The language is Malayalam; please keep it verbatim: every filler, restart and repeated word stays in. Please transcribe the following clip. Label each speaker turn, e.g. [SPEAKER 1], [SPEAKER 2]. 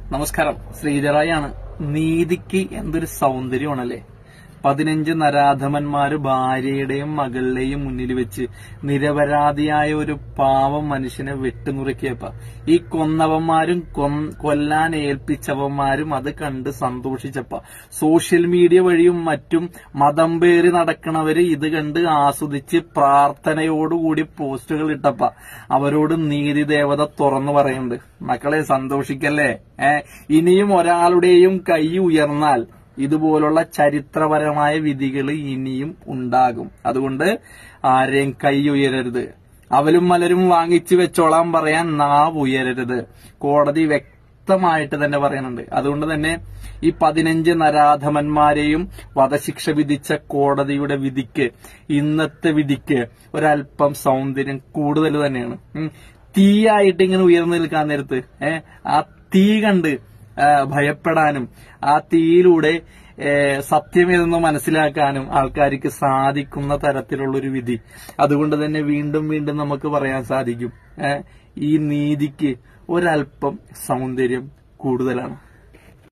[SPEAKER 1] നമസ്കാരം, ശ്രീധറായാണ്. നീതിക്ക് എന്തൊരു സൗന്ദര്യമാണല്ലേ. പതിനഞ്ച് നരാധമന്മാര് ഭാര്യയുടെയും മകളുടെയും മുന്നിൽ വെച്ച് നിരപരാധിയായ ഒരു പാവം മനുഷ്യനെ വെട്ടുനുറുക്കിയപ്പ ഈ കൊന്നവന്മാരും കൊല്ലാൻ ഏൽപ്പിച്ചവന്മാരും അത് കണ്ട് സന്തോഷിച്ചപ്പ സോഷ്യൽ മീഡിയ വഴിയും മറ്റും മതം പേറി നടക്കണവര് ഇത് കണ്ട് ആസ്വദിച്ച് പ്രാർത്ഥനയോടുകൂടി പോസ്റ്റുകൾ ഇട്ടപ്പ അവരോട് നീതി ദേവത തുറന്നു പറയുന്നുണ്ട്, മക്കളെ സന്തോഷിക്കല്ലേ. ഏഹ് ഇനിയും ഒരാളുടെയും കൈ ഉയർന്നാൽ ഇതുപോലുള്ള ചരിത്രപരമായ വിധികൾ ഇനിയും ഉണ്ടാകും. അതുകൊണ്ട് ആരെയും കൈ ഉയരരുത്. അവലും മലരും വാങ്ങിച്ചു വെച്ചോളാൻ പറയാൻ നാവ് ഉയരരുത്. കോടതി വ്യക്തമായിട്ട് തന്നെ പറയുന്നുണ്ട്. അതുകൊണ്ട് തന്നെ ഈ പതിനഞ്ച് നരാധമന്മാരെയും വധശിക്ഷ വിധിച്ച കോടതിയുടെ വിധിക്ക്, ഇന്നത്തെ വിധിക്ക് ഒരല്പം സൗന്ദര്യം കൂടുതൽ തന്നെയാണ്. തീയായിട്ട് ഇങ്ങനെ ഉയർന്നു നിൽക്കാൻ നേരത്ത് ഏഹ് ആ തീ കണ്ട് ഭയപ്പെടാനും ആ തീയിലൂടെ സത്യമേതെന്ന് മനസ്സിലാക്കാനും ആൾക്കാർക്ക് സാധിക്കുന്ന തരത്തിലുള്ളൊരു വിധി. അതുകൊണ്ട് തന്നെ വീണ്ടും വീണ്ടും നമുക്ക് പറയാൻ സാധിക്കും, ഈ നീതിക്ക് ഒരല്പം സൗന്ദര്യം കൂടുതലാണ്.